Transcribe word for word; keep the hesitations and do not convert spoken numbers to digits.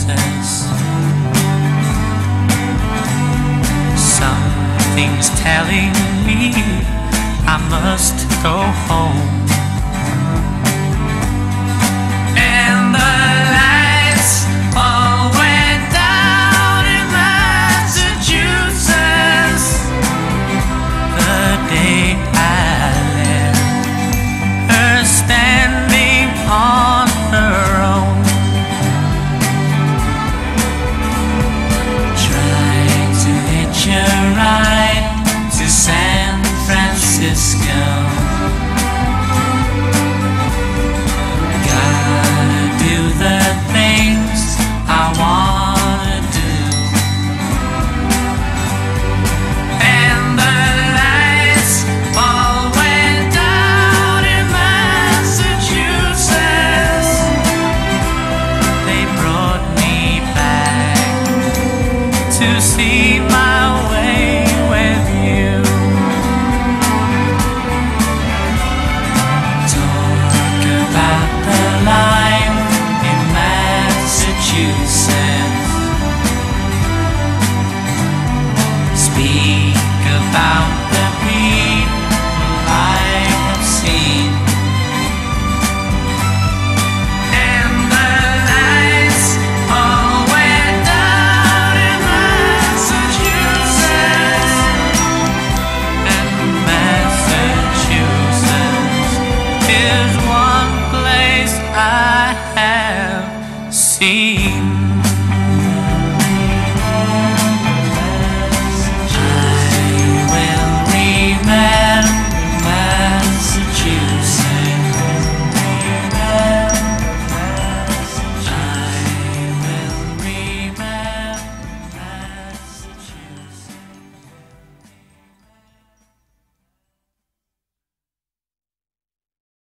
excuses. Something's telling me I must go home. And the lights all went down in Massachusetts the day I left her standing on her own, trying to hitch a ride to San Francisco.